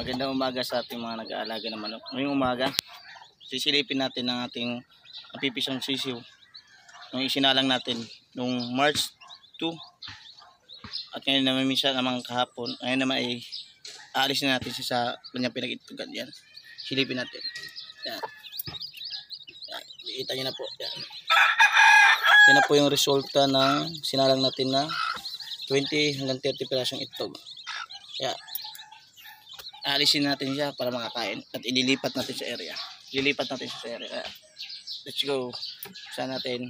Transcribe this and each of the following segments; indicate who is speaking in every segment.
Speaker 1: Magandang umaga sa ating mga nag-aalaga ng manok. Ngayong umaga, sisilipin natin ang ating napipisang sisiw. Yung isinalang natin noong March 2. At ngayon naman minsan namang kahapon. Ngayon naman ay aalisin natin siya sa kanyang pinag-itugan. Yan. Silipin natin. Yan. Yan. Iita nyo na po. Yan. Yan na po yung resulta ng sinalang natin na 20 hanggang 30 pirasong itlog. Yan. Alisin natin siya para makakain at ililipat natin sa area. Lilipat natin sa area. Let's go. Sa natin.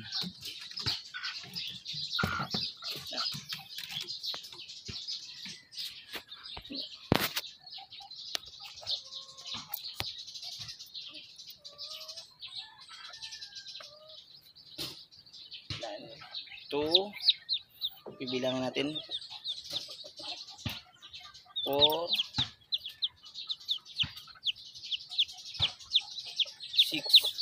Speaker 1: Ito. Bibilang natin. 4 6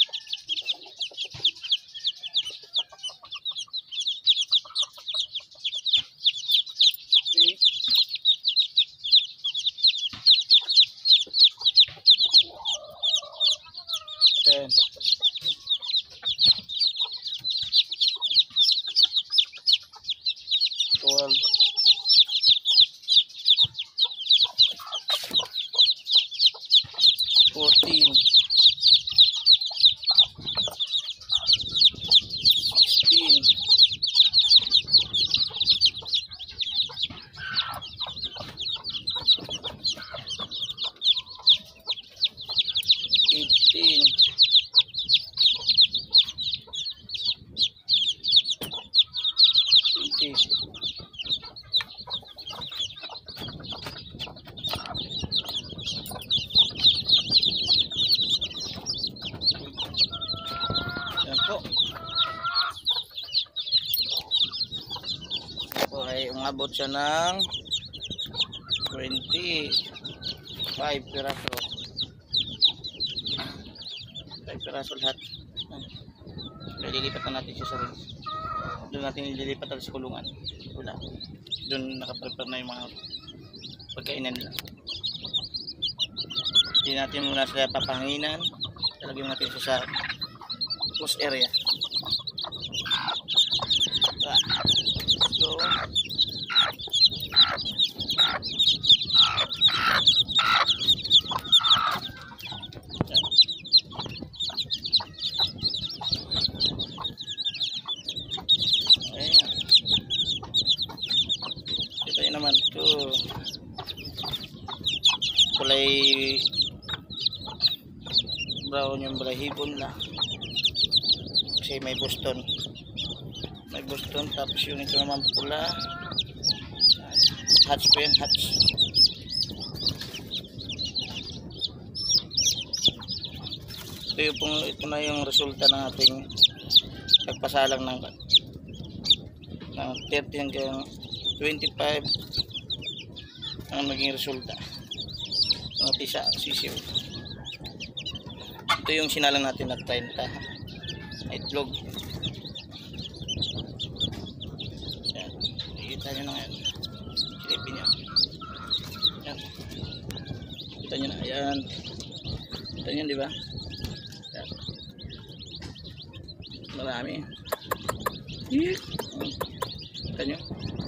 Speaker 1: 10 12 14 18 Yan po. Ito ay umabot siya ng 25 piraso. 5 piraso lahat. Kaya lilipat na natin siya sa rin. Doon natin ililipat natin sa kulungan. Wala. Doon nakaprepare na yung mga pagkainan nila. Hindi natin muna sila papahanginan. Talagyan natin siya sa close area. So, ito yun naman ito kulay brown yung balahibon na kasi may Boston tapos yung ito naman pula hatch po yan, hatch. Ito na yung resulta ng ating pagpasalang ng 30 hanggang 25 ang naging resulta ng ating sisiw. Ito yung sinalang natin na 30 na itlog. Yan. Kita nyo na ngayon. Silipin nyo. Yan. Kita nyo na. Ayan. Kita nyo, di ba? Yan. Marami. Kita nyo.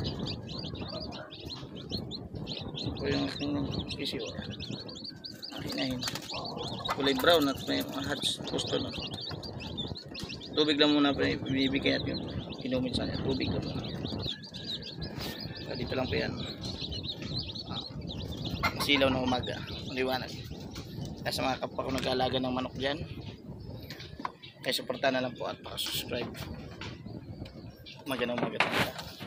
Speaker 1: Ito yung sisiw. Hinahin. Kulay brown at may mga hatch gusto na. Tubig lang muna pa ibibigay natin yung inumin sa kanya. Tubig lang muna. Dito lang po yan. Silaw ng umaga. Maliwanag. Kaya sa mga kapwa ko nag-aalaga ng manok dyan, kaya suportahan na lang po at pakasubscribe. Magandang umaga.